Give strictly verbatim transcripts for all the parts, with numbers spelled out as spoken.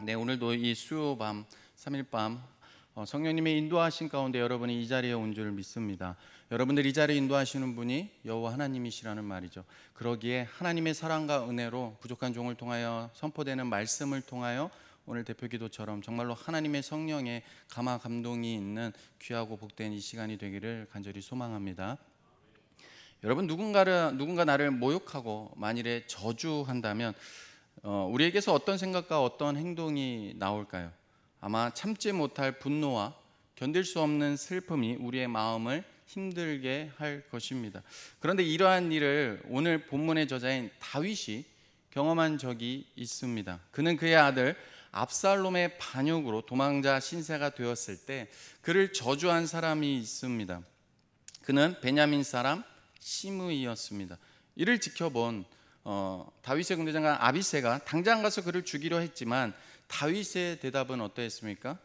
네, 오늘도 이 수요밤, 삼일밤 어, 성령님의 인도하신 가운데 여러분이 이 자리에 온 줄 믿습니다. 여러분들 이 자리에 인도하시는 분이 여호와 하나님이시라는 말이죠. 그러기에 하나님의 사랑과 은혜로 부족한 종을 통하여 선포되는 말씀을 통하여 오늘 대표기도처럼 정말로 하나님의 성령의 감화 감동이 있는 귀하고 복된 이 시간이 되기를 간절히 소망합니다. 여러분, 누군가를, 누군가 나를 모욕하고 만일에 저주한다면 어, 우리에게서 어떤 생각과 어떤 행동이 나올까요? 아마 참지 못할 분노와 견딜 수 없는 슬픔이 우리의 마음을 힘들게 할 것입니다. 그런데 이러한 일을 오늘 본문의 저자인 다윗이 경험한 적이 있습니다. 그는 그의 아들 압살롬의 반역으로 도망자 신세가 되었을 때 그를 저주한 사람이 있습니다. 그는 베냐민 사람 시므이였습니다. 이를 지켜본 어, 다윗의 군대장관 아비새가 당장 가서 그를 죽이려 했지만 다윗의 대답은 어떠했습니까?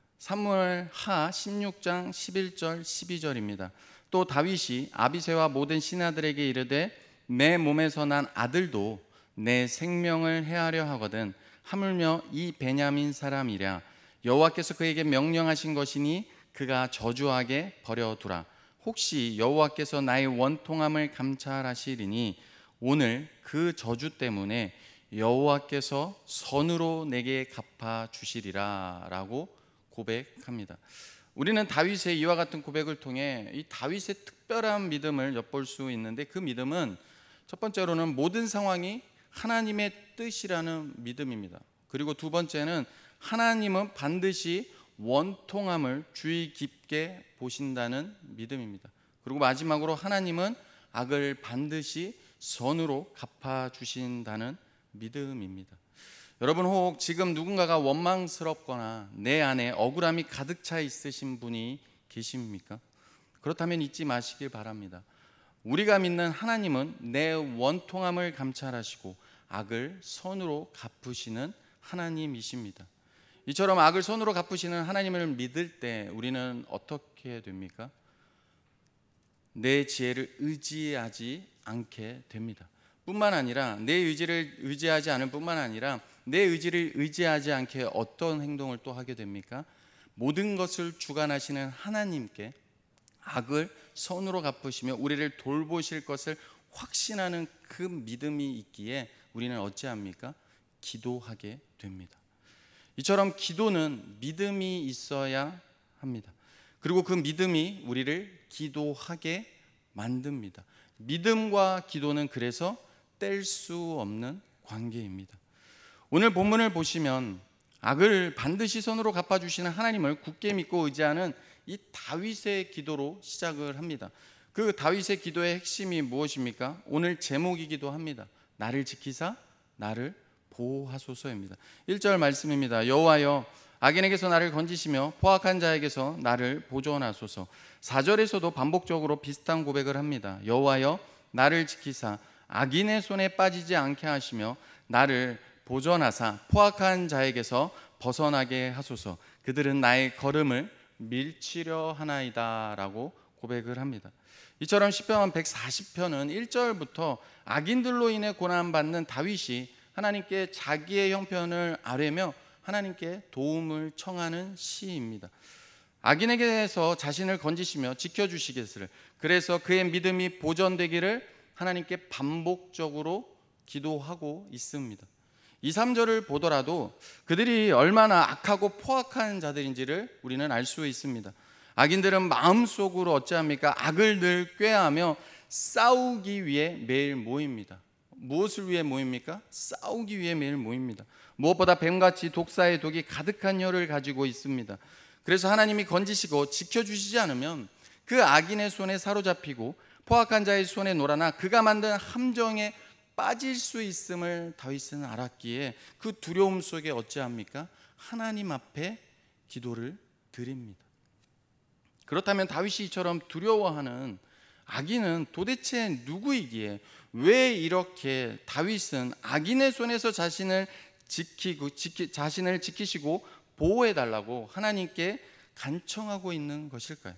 사무엘하 십육 장 십일 절 십이 절입니다. 또 다윗이 아비새와 모든 신하들에게 이르되 내 몸에서 난 아들도 내 생명을 해하려 하거든 하물며 이 베냐민 사람이랴 여호와께서 그에게 명령하신 것이니 그가 저주하게 버려두라. 혹시 여호와께서 나의 원통함을 감찰하시리니 오늘 그 저주 때문에 여호와께서 선으로 내게 갚아 주시리라 라고 고백합니다. 우리는 다윗의 이와 같은 고백을 통해 이 다윗의 특별한 믿음을 엿볼 수 있는데, 그 믿음은 첫 번째로는 모든 상황이 하나님의 뜻이라는 믿음입니다. 그리고 두 번째는 하나님은 반드시 원통함을 주의 깊게 보신다는 믿음입니다. 그리고 마지막으로 하나님은 악을 반드시 선으로 갚아주신다는 믿음입니다. 여러분, 혹 지금 누군가가 원망스럽거나 내 안에 억울함이 가득 차 있으신 분이 계십니까? 그렇다면 잊지 마시길 바랍니다. 우리가 믿는 하나님은 내 원통함을 감찰하시고 악을 선으로 갚으시는 하나님이십니다. 이처럼 악을 선으로 갚으시는 하나님을 믿을 때 우리는 어떻게 됩니까? 내 지혜를 의지하지 않게 됩니다. 뿐만 아니라 내 의지를 의지하지 않을 뿐만 아니라 내 의지를 의지하지 않게 어떤 행동을 또 하게 됩니까? 모든 것을 주관하시는 하나님께 악을 선으로 갚으시며 우리를 돌보실 것을 확신하는 그 믿음이 있기에 우리는 어찌합니까? 기도하게 됩니다. 이처럼 기도는 믿음이 있어야 합니다. 그리고 그 믿음이 우리를 기도하게 만듭니다. 믿음과 기도는 그래서 뗄 수 없는 관계입니다. 오늘 본문을 보시면 악을 반드시 선으로 갚아주시는 하나님을 굳게 믿고 의지하는 이 다윗의 기도로 시작을 합니다. 그 다윗의 기도의 핵심이 무엇입니까? 오늘 제목이기도 합니다. 나를 지키사 나를 보호하소서입니다. 일 절 말씀입니다. 여호와여 악인에게서 나를 건지시며 포악한 자에게서 나를 보존하소서. 사 절에서도 반복적으로 비슷한 고백을 합니다. 여호와여 나를 지키사 악인의 손에 빠지지 않게 하시며 나를 보존하사 포악한 자에게서 벗어나게 하소서. 그들은 나의 걸음을 밀치려 하나이다 라고 고백을 합니다. 이처럼 시편 백사십 편은 일 절부터 악인들로 인해 고난받는 다윗이 하나님께 자기의 형편을 아뢰며 하나님께 도움을 청하는 시입니다. 악인에게서 자신을 건지시며 지켜주시겠으를, 그래서 그의 믿음이 보존되기를 하나님께 반복적으로 기도하고 있습니다. 이, 삼 절을 보더라도 그들이 얼마나 악하고 포악한 자들인지를 우리는 알 수 있습니다. 악인들은 마음속으로 어찌합니까? 악을 늘 꾀하며 싸우기 위해 매일 모입니다. 무엇을 위해 모입니까? 싸우기 위해 매일 모입니다. 무엇보다 뱀같이 독사의 독이 가득한 혀를 가지고 있습니다. 그래서 하나님이 건지시고 지켜주시지 않으면 그 악인의 손에 사로잡히고 포악한 자의 손에 놀아나 그가 만든 함정에 빠질 수 있음을 다윗은 알았기에 그 두려움 속에 어찌합니까? 하나님 앞에 기도를 드립니다. 그렇다면 다윗이 이처럼 두려워하는 악인은 도대체 누구이기에 왜 이렇게 다윗은 악인의 손에서 자신을 지키고 지키, 자신을 지키시고 보호해 달라고 하나님께 간청하고 있는 것일까요?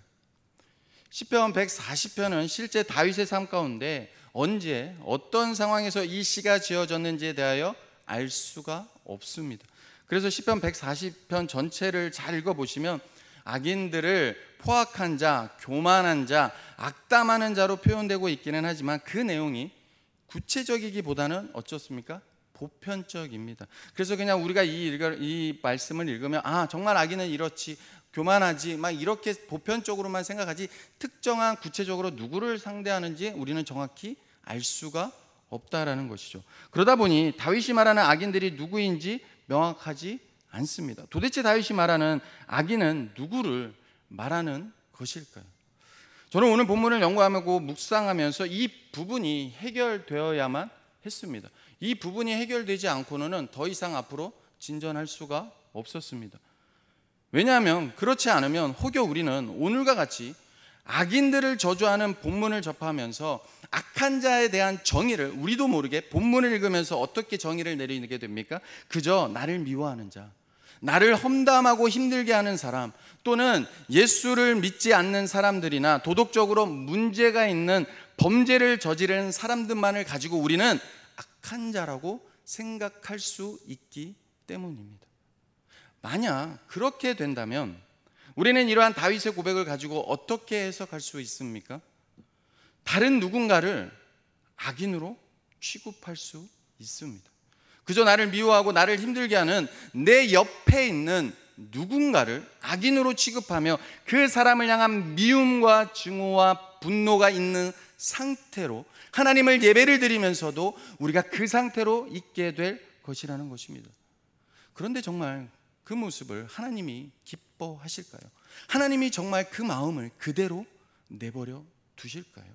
시편 백사십 편은 실제 다윗의 삶 가운데 언제 어떤 상황에서 이 시가 지어졌는지에 대하여 알 수가 없습니다. 그래서 시편 백사십 편 전체를 잘 읽어보시면 악인들을 포악한 자, 교만한 자, 악담하는 자로 표현되고 있기는 하지만 그 내용이 구체적이기보다는 어떻습니까? 보편적입니다. 그래서 그냥 우리가 이, 읽어, 이 말씀을 읽으면 아 정말 악인은 이렇지, 교만하지, 막 이렇게 보편적으로만 생각하지 특정한 구체적으로 누구를 상대하는지 우리는 정확히 알 수가 없다라는 것이죠. 그러다 보니 다윗이 말하는 악인들이 누구인지 명확하지 않습니다. 도대체 다윗이 말하는 악인은 누구를 말하는 것일까요? 저는 오늘 본문을 연구하고 묵상하면서 이 부분이 해결되어야만 했습니다. 이 부분이 해결되지 않고는 더 이상 앞으로 진전할 수가 없었습니다. 왜냐하면 그렇지 않으면 혹여 우리는 오늘과 같이 악인들을 저주하는 본문을 접하면서 악한 자에 대한 정의를 우리도 모르게 본문을 읽으면서 어떻게 정의를 내리게 됩니까? 그저 나를 미워하는 자, 나를 험담하고 힘들게 하는 사람, 또는 예수를 믿지 않는 사람들이나 도덕적으로 문제가 있는 범죄를 저지르는 사람들만을 가지고 우리는 악한 자라고 생각할 수 있기 때문입니다. 만약 그렇게 된다면 우리는 이러한 다윗의 고백을 가지고 어떻게 해석할 수 있습니까? 다른 누군가를 악인으로 취급할 수 있습니다. 그저 나를 미워하고 나를 힘들게 하는 내 옆에 있는 누군가를 악인으로 취급하며 그 사람을 향한 미움과 증오와 분노가 있는 상태로 하나님을 예배를 드리면서도 우리가 그 상태로 있게 될 것이라는 것입니다. 그런데 정말 그 모습을 하나님이 기뻐하실까요? 하나님이 정말 그 마음을 그대로 내버려 두실까요?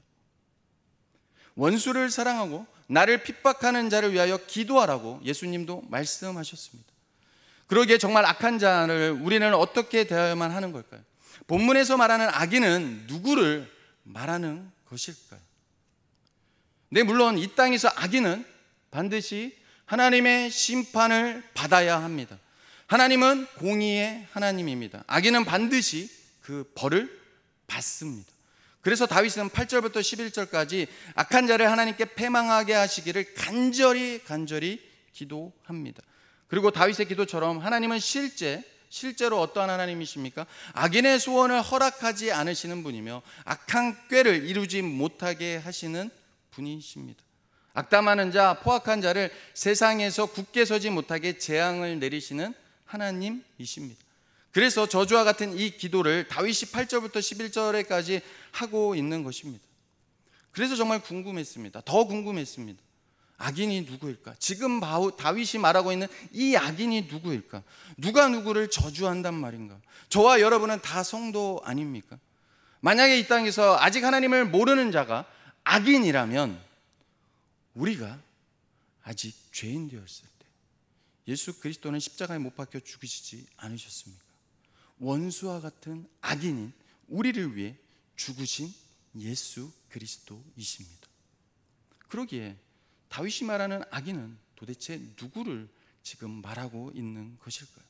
원수를 사랑하고 나를 핍박하는 자를 위하여 기도하라고 예수님도 말씀하셨습니다. 그러기에 정말 악한 자를 우리는 어떻게 대해야만 하는 걸까요? 본문에서 말하는 악인은 누구를 말하는 것일까요? 네, 물론 이 땅에서 악인은 반드시 하나님의 심판을 받아야 합니다. 하나님은 공의의 하나님입니다. 악인은 반드시 그 벌을 받습니다. 그래서 다윗은 팔 절부터 십일 절까지 악한 자를 하나님께 패망하게 하시기를 간절히 간절히 기도합니다. 그리고 다윗의 기도처럼 하나님은 실제 실제로 어떠한 하나님이십니까? 악인의 소원을 허락하지 않으시는 분이며 악한 꾀를 이루지 못하게 하시는 분이십니다. 악담하는 자, 포악한 자를 세상에서 굳게 서지 못하게 재앙을 내리시는 하나님이십니다. 그래서 저주와 같은 이 기도를 다윗이 팔 절부터 십일 절에까지 하고 있는 것입니다. 그래서 정말 궁금했습니다. 더 궁금했습니다. 악인이 누구일까? 지금 다윗이 말하고 있는 이 악인이 누구일까? 누가 누구를 저주한단 말인가? 저와 여러분은 다 성도 아닙니까? 만약에 이 땅에서 아직 하나님을 모르는 자가 악인이라면 우리가 아직 죄인 되었을 때 예수 그리스도는 십자가에 못 박혀 죽으시지 않으셨습니까? 원수와 같은 악인인 우리를 위해 죽으신 예수 그리스도이십니다. 그러기에 다윗이 말하는 악인은 도대체 누구를 지금 말하고 있는 것일까요?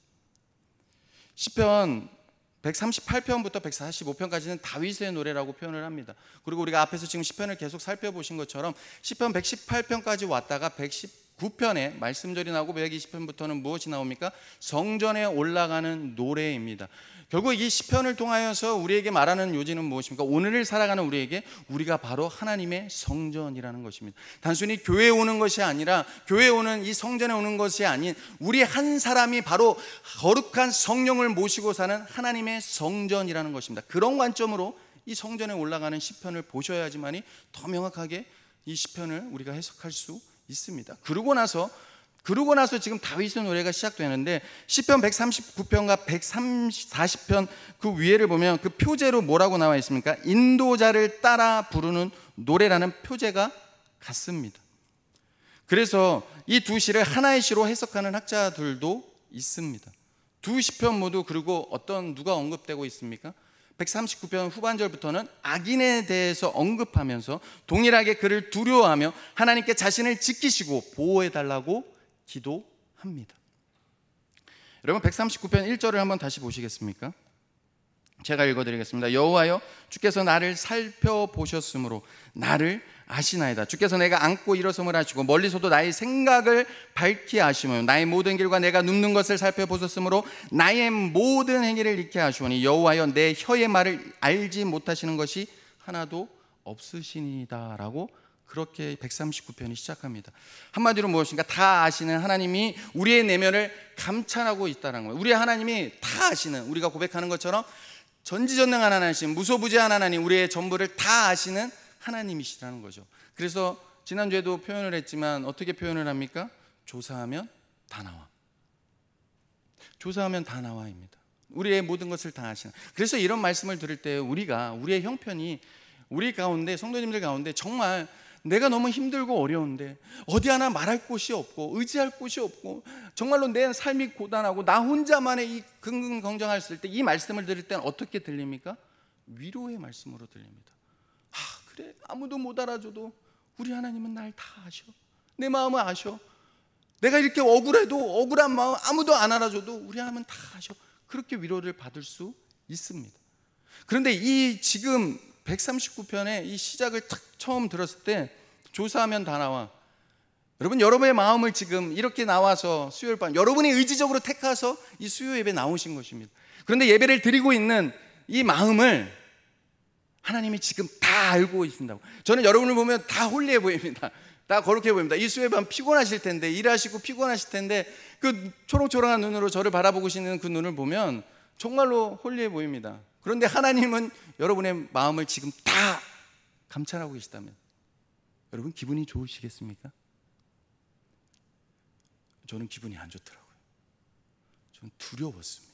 시편 백삼십팔 편부터 백사십오 편까지는 다윗의 노래라고 표현을 합니다. 그리고 우리가 앞에서 지금 시편을 계속 살펴보신 것처럼 시편 백십팔 편까지 왔다가 백십구 편에 말씀절이 나오고 백이십 편부터는 무엇이 나옵니까? 성전에 올라가는 노래입니다. 결국 이 시편을 통하여서 우리에게 말하는 요지는 무엇입니까? 오늘을 살아가는 우리에게 우리가 바로 하나님의 성전이라는 것입니다. 단순히 교회에 오는 것이 아니라 교회에 오는 이 성전에 오는 것이 아닌 우리 한 사람이 바로 거룩한 성령을 모시고 사는 하나님의 성전이라는 것입니다. 그런 관점으로 이 성전에 올라가는 시편을 보셔야지만이 더 명확하게 이 시편을 우리가 해석할 수 있습니다. 그러고 나서 그러고 나서 지금 다윗의 노래가 시작되는데 시편 백삼십구 편과 백사십 편 그 위에를 보면 그 표제로 뭐라고 나와 있습니까? 인도자를 따라 부르는 노래라는 표제가 같습니다. 그래서 이 두 시를 하나의 시로 해석하는 학자들도 있습니다. 두 시편 모두 그리고 어떤 누가 언급되고 있습니까? 백삼십구 편 후반절부터는 악인에 대해서 언급하면서 동일하게 그를 두려워하며 하나님께 자신을 지키시고 보호해달라고 기도합니다. 여러분 백삼십구 편 일 절을 한번 다시 보시겠습니까? 제가 읽어드리겠습니다. 여호와여 주께서 나를 살펴보셨으므로 나를 아시나이다. 주께서 내가 앉고 일어섬을 하시고 멀리서도 나의 생각을 밝히 아시며 나의 모든 길과 내가 눕는 것을 살펴보셨으므로 나의 모든 행위를 익히 아시오니 여호와여 내 혀의 말을 알지 못하시는 것이 하나도 없으시니이다 라고 그렇게 백삼십구 편이 시작합니다. 한마디로 무엇인가? 다 아시는 하나님이 우리의 내면을 감찰하고 있다는 거예요. 우리의 하나님이 다 아시는, 우리가 고백하는 것처럼 전지전능한 하나님, 무소부지한 하나님, 우리의 전부를 다 아시는 하나님이시라는 거죠. 그래서 지난주에도 표현을 했지만 어떻게 표현을 합니까? 조사하면 다 나와. 조사하면 다 나와입니다. 우리의 모든 것을 다 아시는. 그래서 이런 말씀을 들을 때 우리가, 우리의 형편이 우리 가운데, 성도님들 가운데 정말 내가 너무 힘들고 어려운데 어디 하나 말할 곳이 없고 의지할 곳이 없고 정말로 내 삶이 고단하고 나 혼자만의 이 긍긍긍정했을 때 이 말씀을 들을 때는 어떻게 들립니까? 위로의 말씀으로 들립니다. 아 그래, 아무도 못 알아줘도 우리 하나님은 날 다 아셔. 내 마음을 아셔. 내가 이렇게 억울해도 억울한 마음 아무도 안 알아줘도 우리 하나님은 다 아셔. 그렇게 위로를 받을 수 있습니다. 그런데 이 지금 백삼십구 편의 이 시작을 탁 처음 들었을 때 조사하면 다 나와. 여러분, 여러분의 마음을 지금 이렇게 나와서 수요일 밤 여러분이 의지적으로 택해서 이 수요 예배 나오신 것입니다. 그런데 예배를 드리고 있는 이 마음을 하나님이 지금 다 알고 계신다고. 저는 여러분을 보면 다 홀리해 보입니다. 다 거룩해 보입니다. 이 수요일 밤 피곤하실 텐데, 일하시고 피곤하실 텐데 그 초롱초롱한 눈으로 저를 바라보고 계시는 그 눈을 보면 정말로 홀리해 보입니다. 그런데 하나님은 여러분의 마음을 지금 다 감찰하고 계시다면 여러분 기분이 좋으시겠습니까? 저는 기분이 안 좋더라고요. 저는 두려웠습니다.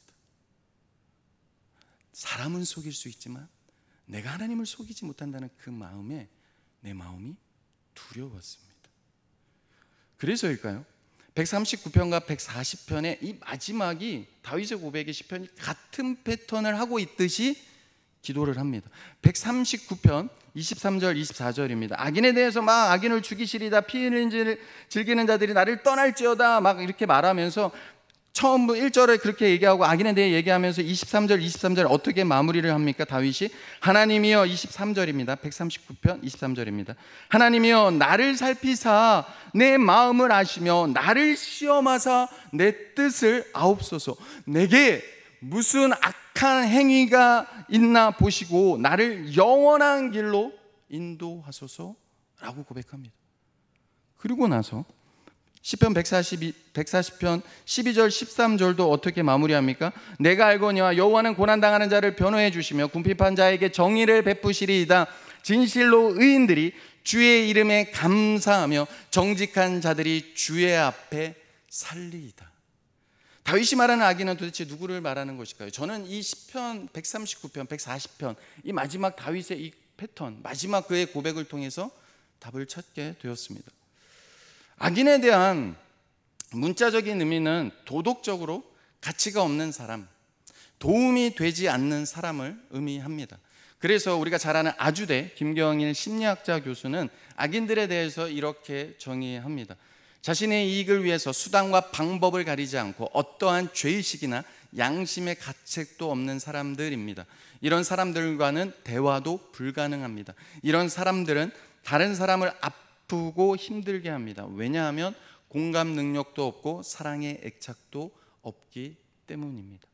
사람은 속일 수 있지만 내가 하나님을 속이지 못한다는 그 마음에 내 마음이 두려웠습니다. 그래서일까요? 백삼십구 편과 백사십 편의 이 마지막이 다윗의 고백의 시편이 같은 패턴을 하고 있듯이 기도를 합니다. 백삼십구 편 이십삼 절 이십사 절입니다. 악인에 대해서 막 악인을 죽이시리다, 피 흘리는 즐기는 자들이 나를 떠날지어다 막 이렇게 말하면서 처음 일 절에 그렇게 얘기하고 악인에 대해 얘기하면서 이십삼 절 이십삼 절 어떻게 마무리를 합니까? 다윗이 하나님이여, 이십삼 절입니다. 백삼십구 편 이십삼 절입니다. 하나님이여 나를 살피사 내 마음을 아시며 나를 시험하사 내 뜻을 아옵소서. 내게 무슨 악한 행위가 있나 보시고 나를 영원한 길로 인도하소서라고 고백합니다. 그리고 나서 시편 백사십 편 십이 절 십삼 절도 어떻게 마무리합니까? 내가 알거니와 여호와는 고난당하는 자를 변호해 주시며 궁핍한 자에게 정의를 베푸시리이다. 진실로 의인들이 주의 이름에 감사하며 정직한 자들이 주의 앞에 살리이다. 다윗이 말하는 악인은 도대체 누구를 말하는 것일까요? 저는 이 시편 백삼십구 편, 백사십 편 이 마지막 다윗의 이 패턴, 마지막 그의 고백을 통해서 답을 찾게 되었습니다. 악인에 대한 문자적인 의미는 도덕적으로 가치가 없는 사람, 도움이 되지 않는 사람을 의미합니다. 그래서 우리가 잘 아는 아주대 김경일 심리학자 교수는 악인들에 대해서 이렇게 정의합니다. 자신의 이익을 위해서 수단과 방법을 가리지 않고 어떠한 죄의식이나 양심의 가책도 없는 사람들입니다. 이런 사람들과는 대화도 불가능합니다. 이런 사람들은 다른 사람을 앞 아프고 힘들게 합니다. 왜냐하면 공감 능력도 없고 사랑의 애착도 없기 때문입니다.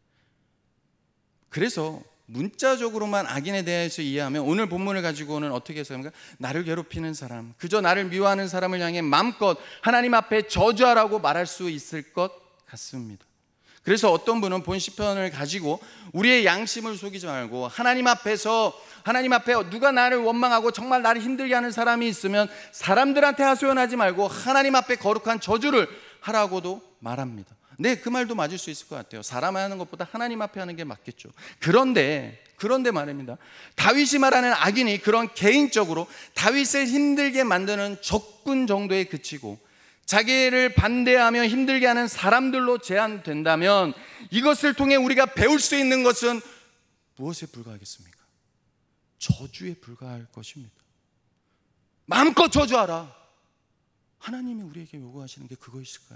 그래서 문자적으로만 악인에 대해서 이해하면 오늘 본문을 가지고는 어떻게 해석합니까? 나를 괴롭히는 사람, 그저 나를 미워하는 사람을 향해 마음껏 하나님 앞에 저주하라고 말할 수 있을 것 같습니다. 그래서 어떤 분은 본 시편을 가지고 우리의 양심을 속이지 말고 하나님 앞에서 하나님 앞에 누가 나를 원망하고 정말 나를 힘들게 하는 사람이 있으면 사람들한테 하소연하지 말고 하나님 앞에 거룩한 저주를 하라고도 말합니다. 네, 그 말도 맞을 수 있을 것 같아요. 사람 하는 것보다 하나님 앞에 하는 게 맞겠죠. 그런데 그런데 말입니다. 다윗이 말하는 악인이 그런 개인적으로 다윗을 힘들게 만드는 적군 정도에 그치고 자기를 반대하며 힘들게 하는 사람들로 제한된다면 이것을 통해 우리가 배울 수 있는 것은 무엇에 불과하겠습니까? 저주에 불과할 것입니다. 마음껏 저주하라. 하나님이 우리에게 요구하시는 게 그것일까요?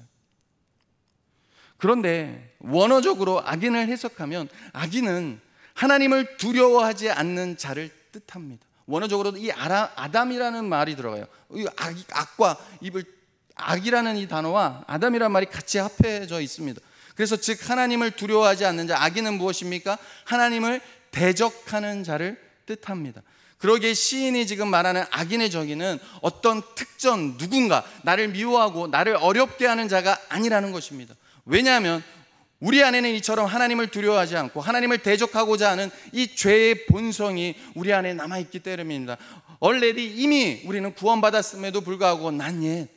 그런데 원어적으로 악인을 해석하면 악인은 하나님을 두려워하지 않는 자를 뜻합니다. 원어적으로도 이 아라, 아담이라는 말이 들어가요. 이 악, 악과 입을 악이라는 이 단어와 아담이라는 말이 같이 합해져 있습니다. 그래서 즉 하나님을 두려워하지 않는 자, 악인은 무엇입니까? 하나님을 대적하는 자를 뜻합니다. 그러기에 시인이 지금 말하는 악인의 저기는 어떤 특정 누군가, 나를 미워하고 나를 어렵게 하는 자가 아니라는 것입니다. 왜냐하면 우리 안에는 이처럼 하나님을 두려워하지 않고 하나님을 대적하고자 하는 이 죄의 본성이 우리 안에 남아있기 때문입니다. 얼레디 이미 우리는 구원받았음에도 불구하고 난 옛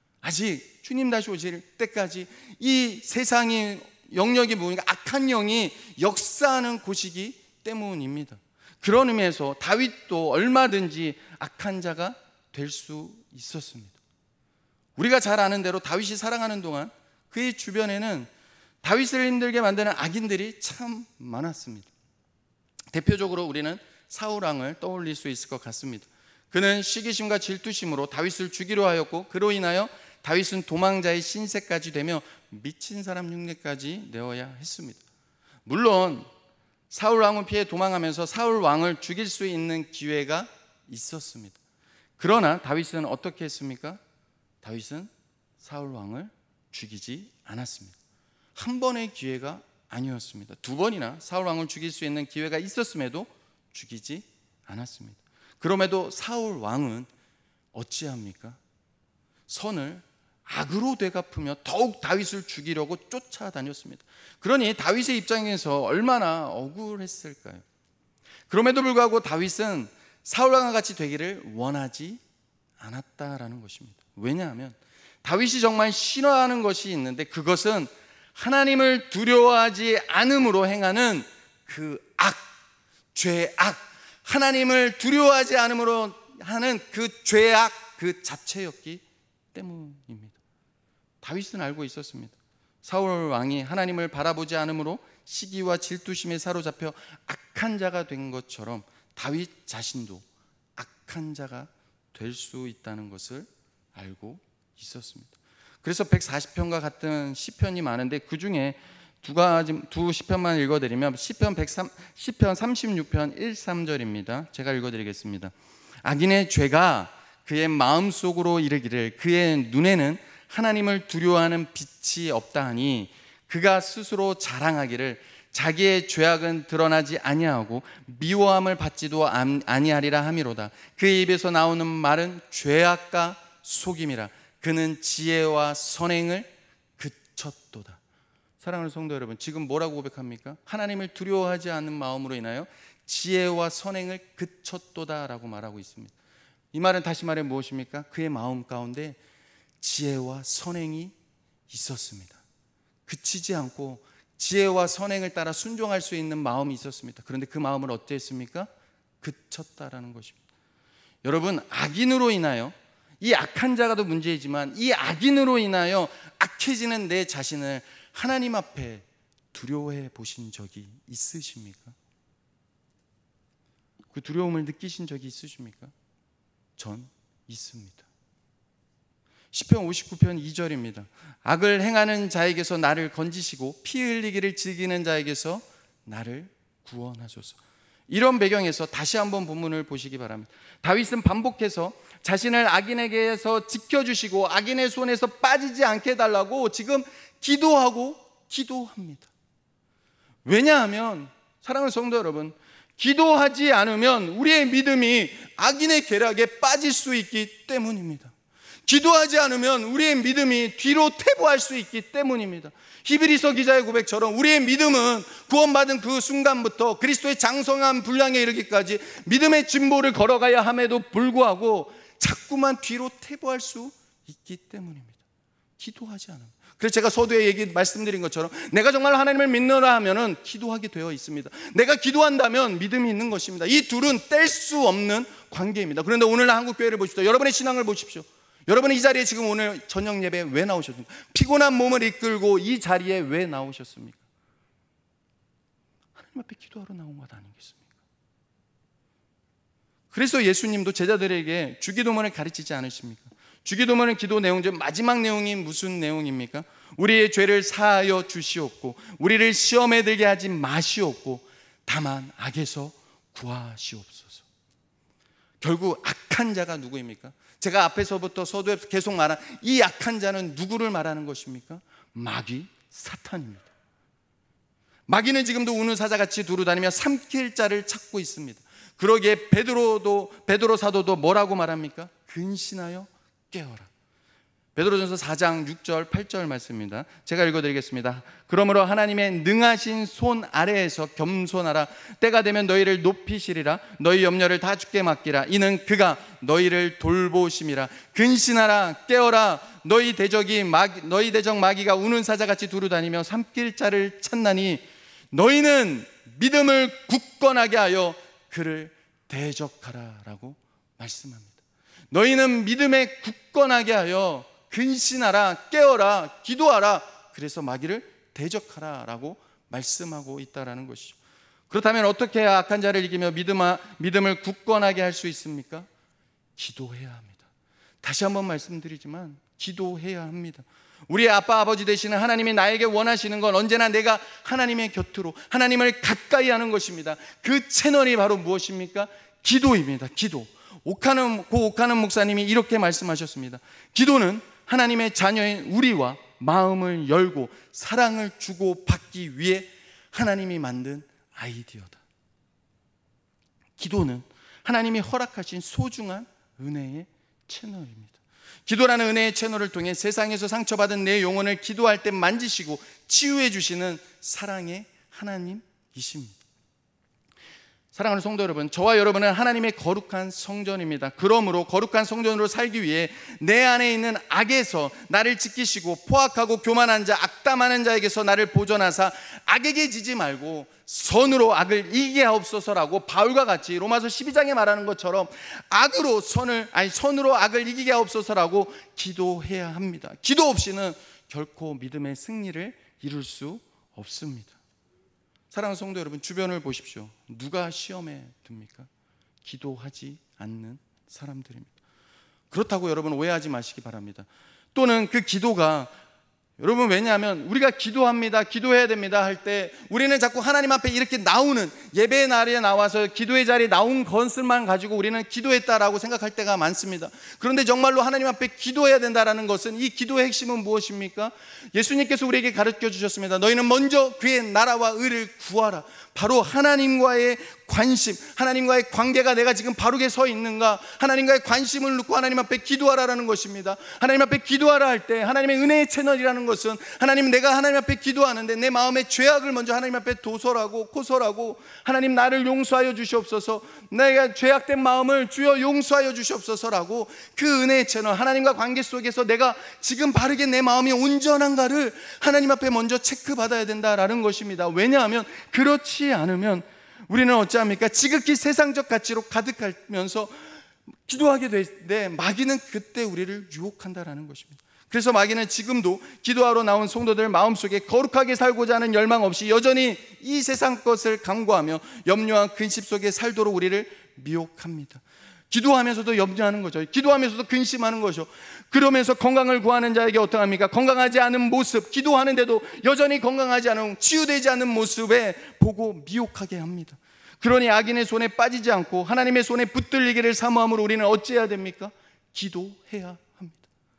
아직 주님 다시 오실 때까지 이 세상이 영역이 뭡니까? 악한 영이 역사하는 곳이기 때문입니다. 그런 의미에서 다윗도 얼마든지 악한 자가 될 수 있었습니다. 우리가 잘 아는 대로 다윗이 살아가는 동안 그의 주변에는 다윗을 힘들게 만드는 악인들이 참 많았습니다. 대표적으로 우리는 사울 왕을 떠올릴 수 있을 것 같습니다. 그는 시기심과 질투심으로 다윗을 죽이려 하였고 그로 인하여 다윗은 도망자의 신세까지 되며 미친 사람 흉내까지 내어야 했습니다. 물론 사울 왕을 피해 도망하면서 사울 왕을 죽일 수 있는 기회가 있었습니다. 그러나 다윗은 어떻게 했습니까? 다윗은 사울 왕을 죽이지 않았습니다. 한 번의 기회가 아니었습니다. 두 번이나 사울 왕을 죽일 수 있는 기회가 있었음에도 죽이지 않았습니다. 그럼에도 사울 왕은 어찌합니까? 선을 악으로 되갚으며 더욱 다윗을 죽이려고 쫓아다녔습니다. 그러니 다윗의 입장에서 얼마나 억울했을까요? 그럼에도 불구하고 다윗은 사울왕과 같이 되기를 원하지 않았다라는 것입니다. 왜냐하면 다윗이 정말 싫어하는 것이 있는데 그것은 하나님을 두려워하지 않음으로 행하는 그 악, 죄악, 하나님을 두려워하지 않음으로 하는 그 죄악 그 자체였기 때문입니다. 다윗은 알고 있었습니다. 사울 왕이 하나님을 바라보지 않음으로 시기와 질투심에 사로잡혀 악한 자가 된 것처럼 다윗 자신도 악한 자가 될 수 있다는 것을 알고 있었습니다. 그래서 백사십 편과 같은 시편이 많은데 그 중에 두 가지 두 시편만 읽어드리면 시편 백삼 시편 삼십육 편 일, 삼 절입니다. 제가 읽어드리겠습니다. 악인의 죄가 그의 마음속으로 이르기를 그의 눈에는 하나님을 두려워하는 빛이 없다 하니 그가 스스로 자랑하기를 자기의 죄악은 드러나지 아니하고 미워함을 받지도 아니하리라 함이로다. 그의 입에서 나오는 말은 죄악과 속임이라. 그는 지혜와 선행을 그쳤도다. 사랑하는 성도 여러분, 지금 뭐라고 고백합니까? 하나님을 두려워하지 않는 마음으로 인하여 지혜와 선행을 그쳤도다라고 말하고 있습니다. 이 말은 다시 말해 무엇입니까? 그의 마음 가운데 지혜와 선행이 있었습니다. 그치지 않고 지혜와 선행을 따라 순종할 수 있는 마음이 있었습니다. 그런데 그 마음을 어땠습니까? 그쳤다라는 것입니다. 여러분, 악인으로 인하여 이 악한 자가도 문제이지만 이 악인으로 인하여 악해지는 내 자신을 하나님 앞에 두려워해 보신 적이 있으십니까? 그 두려움을 느끼신 적이 있으십니까? 전 있습니다. 시편 오십구 편 이 절입니다. 악을 행하는 자에게서 나를 건지시고 피 흘리기를 즐기는 자에게서 나를 구원하소서. 이런 배경에서 다시 한번 본문을 보시기 바랍니다. 다윗은 반복해서 자신을 악인에게서 지켜주시고 악인의 손에서 빠지지 않게 해달라고 지금 기도하고 기도합니다. 왜냐하면 사랑하는 성도 여러분, 기도하지 않으면 우리의 믿음이 악인의 계략에 빠질 수 있기 때문입니다. 기도하지 않으면 우리의 믿음이 뒤로 퇴보할 수 있기 때문입니다. 히브리서 기자의 고백처럼 우리의 믿음은 구원받은 그 순간부터 그리스도의 장성한 분량에 이르기까지 믿음의 진보를 걸어가야 함에도 불구하고 자꾸만 뒤로 퇴보할 수 있기 때문입니다. 기도하지 않으면. 그래서 제가 서두에 얘기 말씀드린 것처럼 내가 정말 하나님을 믿노라 하면은 기도하게 되어 있습니다. 내가 기도한다면 믿음이 있는 것입니다. 이 둘은 뗄 수 없는 관계입니다. 그런데 오늘 한국교회를 보십시오. 여러분의 신앙을 보십시오. 여러분은 이 자리에 지금 오늘 저녁 예배에 왜 나오셨습니까? 피곤한 몸을 이끌고 이 자리에 왜 나오셨습니까? 하나님 앞에 기도하러 나온 것 아니겠습니까? 그래서 예수님도 제자들에게 주기도문을 가르치지 않으십니까? 주기도문의 기도 내용 중 마지막 내용이 무슨 내용입니까? 우리의 죄를 사하여 주시옵고 우리를 시험에 들게 하지 마시옵고 다만 악에서 구하시옵소서. 결국 악한 자가 누구입니까? 제가 앞에서부터 서두에서 계속 말한 이 악한 자는 누구를 말하는 것입니까? 마귀, 사탄입니다. 마귀는 지금도 우는 사자같이 두루다니며 삼킬 자를 찾고 있습니다. 그러기에 베드로도 베드로 사도도 뭐라고 말합니까? 근신하여 깨어라. 베드로전서 사 장 육 절 팔 절 말씀입니다. 제가 읽어드리겠습니다. 그러므로 하나님의 능하신 손 아래에서 겸손하라. 때가 되면 너희를 높이시리라. 너희 염려를 다 주께 맡기라. 이는 그가 너희를 돌보심이라. 근신하라, 깨어라. 너희 대적이 마귀, 너희 대적 마귀가 우는 사자같이 두루다니며 삼킬 자를 찾나니 너희는 믿음을 굳건하게 하여 그를 대적하라라고 말씀합니다. 너희는 믿음에 굳건하게 하여 근신하라, 깨어라, 기도하라. 그래서 마귀를 대적하라 라고 말씀하고 있다라는 것이죠. 그렇다면 어떻게 해야 악한 자를 이기며 믿음아, 믿음을 굳건하게 할 수 있습니까? 기도해야 합니다. 다시 한번 말씀드리지만 기도해야 합니다. 우리의 아빠 아버지 되시는 하나님이 나에게 원하시는 건 언제나 내가 하나님의 곁으로 하나님을 가까이 하는 것입니다. 그 채널이 바로 무엇입니까? 기도입니다. 기도. 오카는, 고 오카는 목사님이 이렇게 말씀하셨습니다. 기도는 하나님의 자녀인 우리와 마음을 열고 사랑을 주고 받기 위해 하나님이 만든 아이디어다. 기도는 하나님이 허락하신 소중한 은혜의 채널입니다. 기도라는 은혜의 채널을 통해 세상에서 상처받은 내 영혼을 기도할 때 만지시고 치유해 주시는 사랑의 하나님이십니다. 사랑하는 성도 여러분, 저와 여러분은 하나님의 거룩한 성전입니다. 그러므로 거룩한 성전으로 살기 위해 내 안에 있는 악에서 나를 지키시고 포악하고 교만한 자, 악담하는 자에게서 나를 보존하사 악에게 지지 말고 선으로 악을 이기게 하옵소서라고 바울과 같이 로마서 십이 장에 말하는 것처럼 악으로 선을 아니 선으로 악을 이기게 하옵소서라고 기도해야 합니다. 기도 없이는 결코 믿음의 승리를 이룰 수 없습니다. 사랑하는 성도 여러분, 주변을 보십시오. 누가 시험에 듭니까? 기도하지 않는 사람들입니다. 그렇다고 여러분 오해하지 마시기 바랍니다. 또는 그 기도가 여러분, 왜냐하면 우리가 기도합니다, 기도해야 됩니다 할 때 우리는 자꾸 하나님 앞에 이렇게 나오는 예배의 날에 나와서 기도의 자리에 나온 것을만 가지고 우리는 기도했다라고 생각할 때가 많습니다. 그런데 정말로 하나님 앞에 기도해야 된다라는 것은, 이 기도의 핵심은 무엇입니까? 예수님께서 우리에게 가르쳐 주셨습니다. 너희는 먼저 그의 나라와 의를 구하라. 바로 하나님과의 관심, 하나님과의 관계가 내가 지금 바르게 서 있는가, 하나님과의 관심을 놓고 하나님 앞에 기도하라라는 것입니다. 하나님 앞에 기도하라 할 때 하나님의 은혜의 채널이라는 것은, 하나님, 내가 하나님 앞에 기도하는데 내 마음의 죄악을 먼저 하나님 앞에 도설하고 고설하고, 하나님 나를 용서하여 주시옵소서, 내가 죄악된 마음을 주여 용서하여 주시옵소서라고 그 은혜의 채널, 하나님과 관계 속에서 내가 지금 바르게 내 마음이 온전한가를 하나님 앞에 먼저 체크받아야 된다라는 것입니다. 왜냐하면 그렇지 않으면 우리는 어찌합니까? 지극히 세상적 가치로 가득하면서 기도하게 될 때 마귀는 그때 우리를 유혹한다라는 것입니다. 그래서 마귀는 지금도 기도하러 나온 성도들 마음속에 거룩하게 살고자 하는 열망 없이 여전히 이 세상 것을 강구하며 염려와 근심 속에 살도록 우리를 미혹합니다. 기도하면서도 염려하는 거죠. 기도하면서도 근심하는 거죠. 그러면서 건강을 구하는 자에게 어떠합니까? 건강하지 않은 모습, 기도하는데도 여전히 건강하지 않은, 치유되지 않는 모습에 보고 미혹하게 합니다. 그러니 악인의 손에 빠지지 않고 하나님의 손에 붙들리기를 사모함으로 우리는 어찌해야 됩니까? 기도해야 합니다.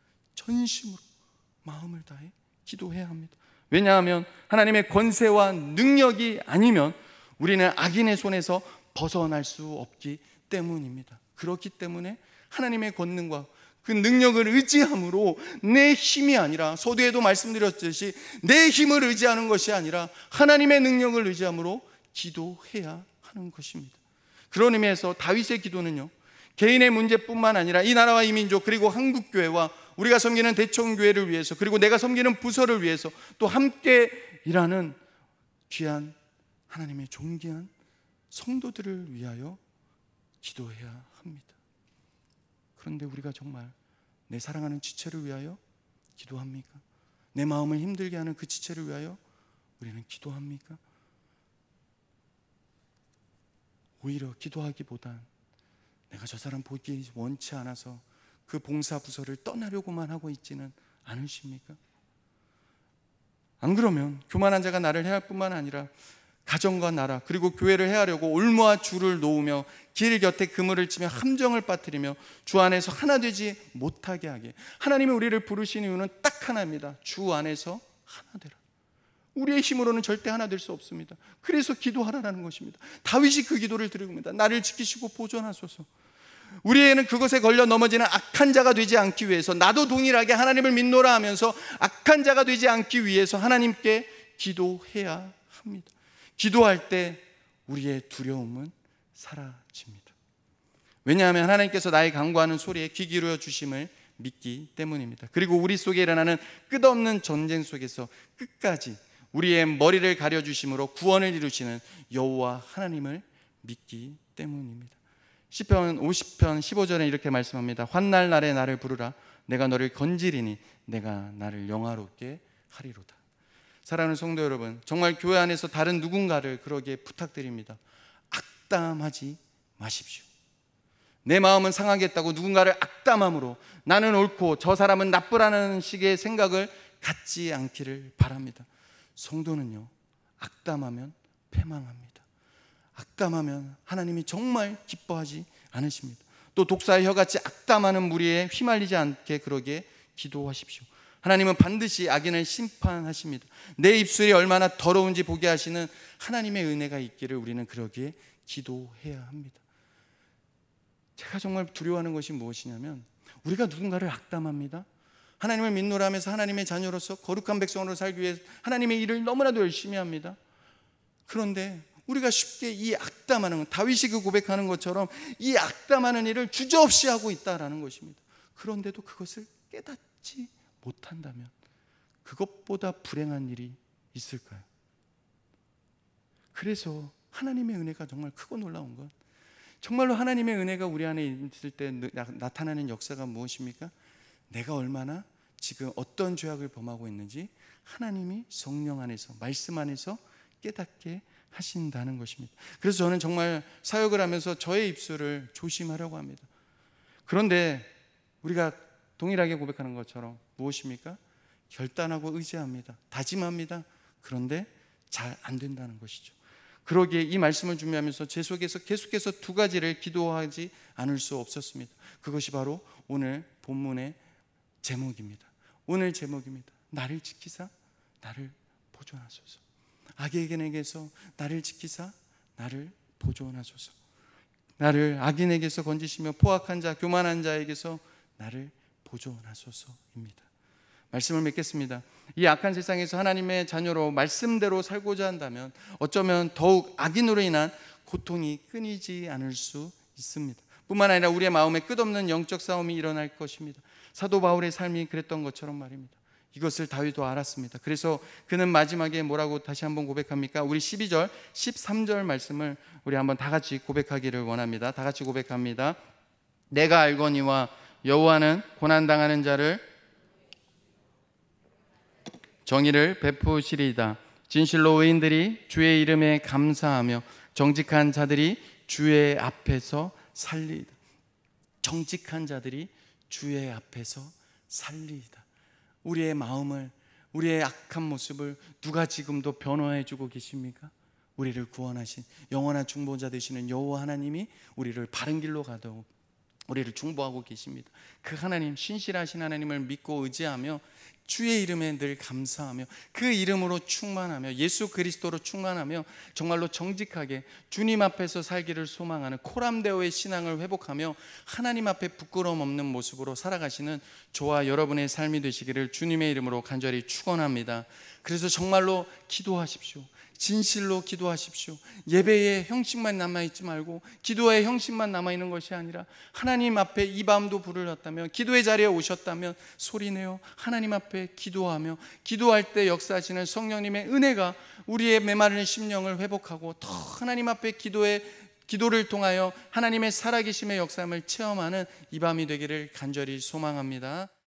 전심으로 마음을 다해 기도해야 합니다. 왜냐하면 하나님의 권세와 능력이 아니면 우리는 악인의 손에서 벗어날 수 없기 때문입니다. 그렇기 때문에 하나님의 권능과 그 능력을 의지함으로 내 힘이 아니라, 서두에도 말씀드렸듯이 내 힘을 의지하는 것이 아니라 하나님의 능력을 의지함으로 기도해야 하는 것입니다. 그런 의미에서 다윗의 기도는요, 개인의 문제뿐만 아니라 이 나라와 이 민족, 그리고 한국교회와 우리가 섬기는 대청교회를 위해서, 그리고 내가 섬기는 부서를 위해서, 또 함께 일하는 귀한 하나님의 존귀한 성도들을 위하여 기도해야 합니다. 그런데 우리가 정말 내 사랑하는 지체를 위하여 기도합니까? 내 마음을 힘들게 하는 그 지체를 위하여 우리는 기도합니까? 오히려 기도하기보단 내가 저 사람 보기 원치 않아서 그 봉사 부서를 떠나려고만 하고 있지는 않으십니까? 안 그러면 교만한 자가 나를 해할 뿐만 아니라 가정과 나라 그리고 교회를 헤아려고 올무와 줄을 놓으며 길 곁에 그물을 치며 함정을 빠뜨리며 주 안에서 하나 되지 못하게 하게. 하나님이 우리를 부르신 이유는 딱 하나입니다. 주 안에서 하나 되라. 우리의 힘으로는 절대 하나 될 수 없습니다. 그래서 기도하라는 것입니다. 다윗이 그 기도를 드립니다. 나를 지키시고 보존하소서. 우리에는 그것에 걸려 넘어지는 악한 자가 되지 않기 위해서, 나도 동일하게 하나님을 믿노라 하면서 악한 자가 되지 않기 위해서 하나님께 기도해야 합니다. 기도할 때 우리의 두려움은 사라집니다. 왜냐하면 하나님께서 나의 간구하는 소리에 귀 기울여 주심을 믿기 때문입니다. 그리고 우리 속에 일어나는 끝없는 전쟁 속에서 끝까지 우리의 머리를 가려주심으로 구원을 이루시는 여호와 하나님을 믿기 때문입니다. 시편 오십 편 십오 절에 이렇게 말씀합니다. 환날 날에 나를 부르라. 내가 너를 건지리니 내가 나를 영화롭게 하리로다. 사랑하는 성도 여러분, 정말 교회 안에서 다른 누군가를 그러기에 부탁드립니다. 악담하지 마십시오. 내 마음은 상하겠다고 누군가를 악담함으로 나는 옳고 저 사람은 나쁘라는 식의 생각을 갖지 않기를 바랍니다. 성도는요, 악담하면 패망합니다. 악담하면 하나님이 정말 기뻐하지 않으십니다. 또 독사의 혀같이 악담하는 무리에 휘말리지 않게 그러기에 기도하십시오. 하나님은 반드시 악인을 심판하십니다. 내 입술이 얼마나 더러운지 보게 하시는 하나님의 은혜가 있기를 우리는 그러기에 기도해야 합니다. 제가 정말 두려워하는 것이 무엇이냐면, 우리가 누군가를 악담합니다. 하나님을 믿노라 하면서 하나님의 자녀로서 거룩한 백성으로 살기 위해 하나님의 일을 너무나도 열심히 합니다. 그런데 우리가 쉽게 이 악담하는, 다윗이 그 고백하는 것처럼 이 악담하는 일을 주저없이 하고 있다라는 것입니다. 그런데도 그것을 깨닫지 못한다면 그것보다 불행한 일이 있을까요? 그래서 하나님의 은혜가 정말 크고 놀라운 건, 정말로 하나님의 은혜가 우리 안에 있을 때 나타나는 역사가 무엇입니까? 내가 얼마나 지금 어떤 죄악을 범하고 있는지 하나님이 성령 안에서, 말씀 안에서 깨닫게 하신다는 것입니다. 그래서 저는 정말 사역을 하면서 저의 입술을 조심하려고 합니다. 그런데 우리가 동일하게 고백하는 것처럼 무엇입니까? 결단하고 의지합니다. 다짐합니다. 그런데 잘 안 된다는 것이죠. 그러기에 이 말씀을 준비하면서 제 속에서 계속해서 두 가지를 기도하지 않을 수 없었습니다. 그것이 바로 오늘 본문의 제목입니다. 오늘 제목입니다. 나를 지키사 나를 보존하소서. 악인에게서 나를 지키사 나를 보존하소서. 나를 악인에게서 건지시며 포악한 자, 교만한 자에게서 나를 보존하소서입니다. 말씀을 맺겠습니다. 이 악한 세상에서 하나님의 자녀로 말씀대로 살고자 한다면 어쩌면 더욱 악인으로 인한 고통이 끊이지 않을 수 있습니다. 뿐만 아니라 우리의 마음에 끝없는 영적 싸움이 일어날 것입니다. 사도 바울의 삶이 그랬던 것처럼 말입니다. 이것을 다윗도 알았습니다. 그래서 그는 마지막에 뭐라고 다시 한번 고백합니까? 우리 십이 절, 십삼 절 말씀을 우리 한번 다 같이 고백하기를 원합니다. 다 같이 고백합니다. 내가 알거니와 여호와는 고난당하는 자를 정의를 베푸시리이다. 진실로 의인들이 주의 이름에 감사하며 정직한 자들이 주의 앞에서 살리이다. 정직한 자들이 주의 앞에서 살리이다. 우리의 마음을, 우리의 악한 모습을 누가 지금도 변호해 주고 계십니까? 우리를 구원하신 영원한 중보자 되시는 여호와 하나님이 우리를 바른 길로 가도록 우리를 중보하고 계십니다. 그 하나님, 신실하신 하나님을 믿고 의지하며 주의 이름에 늘 감사하며 그 이름으로 충만하며 예수 그리스도로 충만하며 정말로 정직하게 주님 앞에서 살기를 소망하는 코람데오의 신앙을 회복하며 하나님 앞에 부끄러움 없는 모습으로 살아가시는 저와 여러분의 삶이 되시기를 주님의 이름으로 간절히 축원합니다. 그래서 정말로 기도하십시오. 진실로 기도하십시오. 예배의 형식만 남아있지 말고 기도의 형식만 남아있는 것이 아니라 하나님 앞에 이 밤도 불을 놨다면, 기도의 자리에 오셨다면 소리내어 하나님 앞에 기도하며 기도할 때 역사하시는 성령님의 은혜가 우리의 메마른 심령을 회복하고 더 하나님 앞에 기도의 기도를 통하여 하나님의 살아계심의 역사함을 체험하는 이 밤이 되기를 간절히 소망합니다.